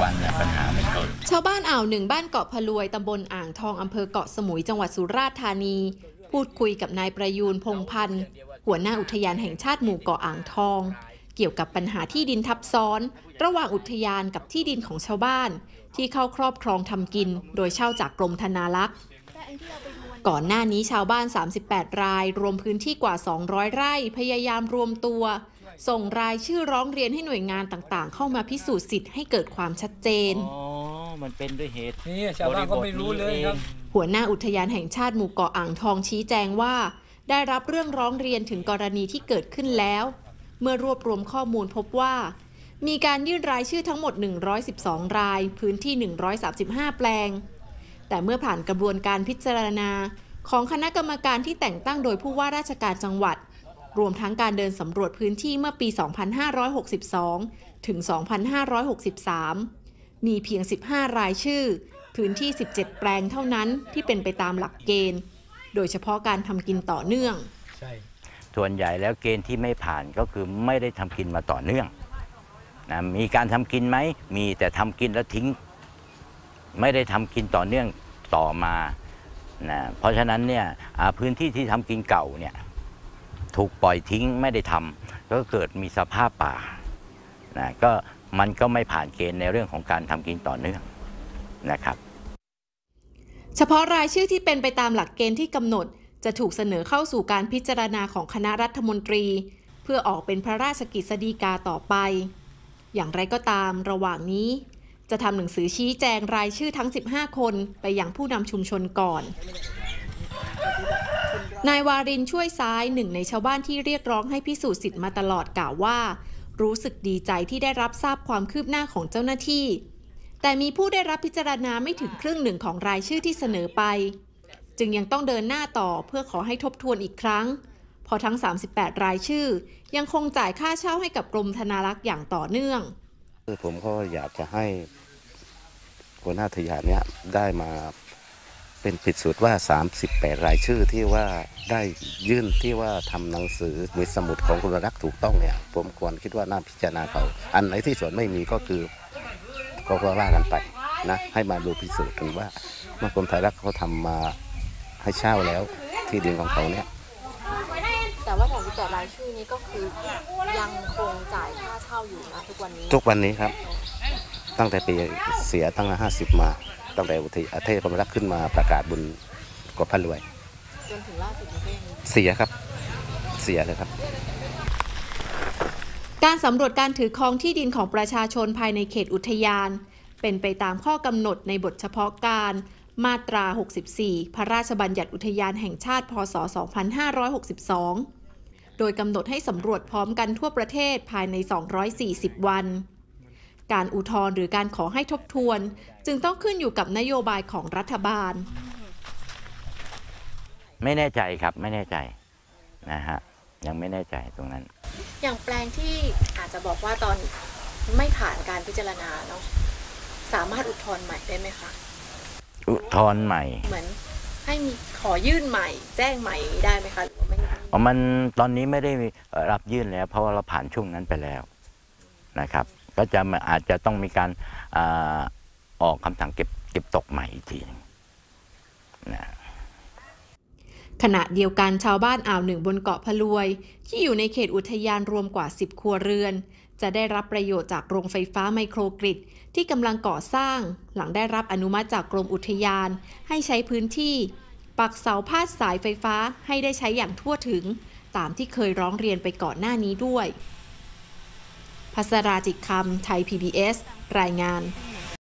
วันเนี่ยปัญหาไม่เกิดชาวบ้านอ่าวหนึ่งบ้านเกาะพะลวยตำบลอ่างทองอำเภอเกาะสมุยจังหวัดสุราษฎร์ธานีพูดคุยกับนายประยูนพงพันธ์หัวหน้าอุทยานแห่งชาติหมู่เกาะอ่างทองเกี่ยวกับปัญหาที่ดินทับซ้อนระหว่างอุทยานกับที่ดินของชาวบ้านที่เข้าครอบครองทำกินโดยเช่าจากกรมธนารักษ์ก่อนหน้านี้ชาวบ้าน38รายรวมพื้นที่กว่า200ไร่พยายามรวมตัวส่งรายชื่อร้องเรียนให้หน่วยงานต่างๆเข้ามาพิสูจน์สิทธิ์ให้เกิดความชัดเจนมันเป็นด้วยเหตุนี่ชาวบ้านก็ไม่รู้เลยครับหัวหน้าอุทยานแห่งชาติหมู่เกาะอ่างทองชี้แจงว่าได้รับเรื่องร้องเรียนถึงกรณีที่เกิดขึ้นแล้วเมื่อรวบรวมข้อมูลพบว่ามีการยื่นรายชื่อทั้งหมด112รายพื้นที่135แปลงแต่เมื่อผ่านกระบวนการพิจารณาของคณะกรรมการที่แต่งตั้งโดยผู้ว่าราชการจังหวัดรวมทั้งการเดินสำรวจพื้นที่เมื่อปี 2562 ถึง 2563 มีเพียง 15 รายชื่อพื้นที่ 17 แปลงเท่านั้นที่เป็นไปตามหลักเกณฑ์โดยเฉพาะการทำกินต่อเนื่องส่วนใหญ่แล้วเกณฑ์ที่ไม่ผ่านก็คือไม่ได้ทำกินมาต่อเนื่องนะมีการทำกินไหมมีแต่ทำกินแล้วทิ้งไม่ได้ทำกินต่อเนื่องต่อมานะเพราะฉะนั้นเนี่ยพื้นที่ที่ทำกินเก่าเนี่ยถูกปล่อยทิ้งไม่ได้ทำก็เกิดมีสภาพป่านะก็มันก็ไม่ผ่านเกณฑ์ในเรื่องของการทำกินต่อเนื่องนะครับเฉพาะรายชื่อที่เป็นไปตามหลักเกณฑ์ที่กำหนดจะถูกเสนอเข้าสู่การพิจารณาของคณะรัฐมนตรีเพื่อออกเป็นพระราชกฤษฎีกาต่อไปอย่างไรก็ตามระหว่างนี้จะทำหนังสือชี้แจงรายชื่อทั้ง15คนไปยังผู้นำชุมชนก่อนนายวารินช่วยซ้ายหนึ่งในชาวบ้านที่เรียกร้องให้พิสูจน์สิทธิ์มาตลอดกล่าวว่ารู้สึกดีใจที่ได้รับทราบความคืบหน้าของเจ้าหน้าที่แต่มีผู้ได้รับพิจารณาไม่ถึงครึ่งหนึ่งของรายชื่อที่เสนอไปจึงยังต้องเดินหน้าต่อเพื่อขอให้ทบทวนอีกครั้งพอทั้ง38รายชื่อยังคงจ่ายค่าเช่าให้กับกรมธนารักษ์อย่างต่อเนื่องผมก็อยากจะให้หัวหน้าอุทยานเนี่ยได้มาเป็นผิดสูตรว่า38รายชื่อที่ว่าได้ยื่นที่ว่าทำหนังสือมีสมุดของกรมธนารักษ์ถูกต้องเนี่ยผมควรคิดว่าน่าพิจารณาเขาอันไหนที่ส่วนไม่มีก็คือก็ว่ากันไปนะให้มาดูพิสูจน์กันว่าเมื่อกรมธนารักษ์เขาทำมาให้เช่าแล้วที่ดินของเขาเนี่ยแต่ว่า38รายชื่อนี้ก็คือยังคงจ่ายค่าเช่าอยู่นะทุกวันนี้ครับตั้งแต่ปีเสียตั้งแต่50มาตั้งแต่อุทยานกรมธนารักษ์ขึ้นมาประกาศบุญเกาะพะลวยจนถึงล่าสุดนี้เสียครับเสียเลยครับการสำรวจการถือครองที่ดินของประชาชนภายในเขตอุทยานเป็นไปตามข้อกำหนดในบทเฉพาะการมาตรา 64 พระราชบัญญัติอุทยานแห่งชาติพ.ศ. 2562 โดยกำหนดให้สำรวจพร้อมกันทั่วประเทศภายใน240วันการอุทธรณ์หรือการขอให้ทบทวนจึงต้องขึ้นอยู่กับนโยบายของรัฐบาลไม่แน่ใจครับไม่แน่ใจนะฮะยังไม่แน่ใจตรงนั้นอย่างแปลงที่อาจจะบอกว่าตอนไม่ผ่านการพิจารณาเนาะสามารถอุทธรณ์ใหม่ได้ไหมคะอุทธรณ์ใหม่เหมือนให้มีขอยื่นใหม่แจ้งใหม่ได้ไหมคะหรือว่าไม่มันตอนนี้ไม่ได้รับยื่นแล้วเพราะว่าเราผ่านช่วงนั้นไปแล้วนะครับก็จะอาจจะต้องมีการออกคำสั่งเก็บตกใหม่อีกทีนึงนะขณะเดียวกันชาวบ้านอ่าวหนึ่งบนเกาะพะลวยที่อยู่ในเขตอุทยานรวมกว่า10ครัวเรือนจะได้รับประโยชน์จากโรงไฟฟ้าไมโครกริดที่กำลังก่อสร้างหลังได้รับอนุมัติจากกรมอุทยานให้ใช้พื้นที่ปักเสาพาดสายไฟฟ้าให้ได้ใช้อย่างทั่วถึงตามที่เคยร้องเรียนไปก่อนหน้านี้ด้วยภัสราจิตคำไทย PBS รายงาน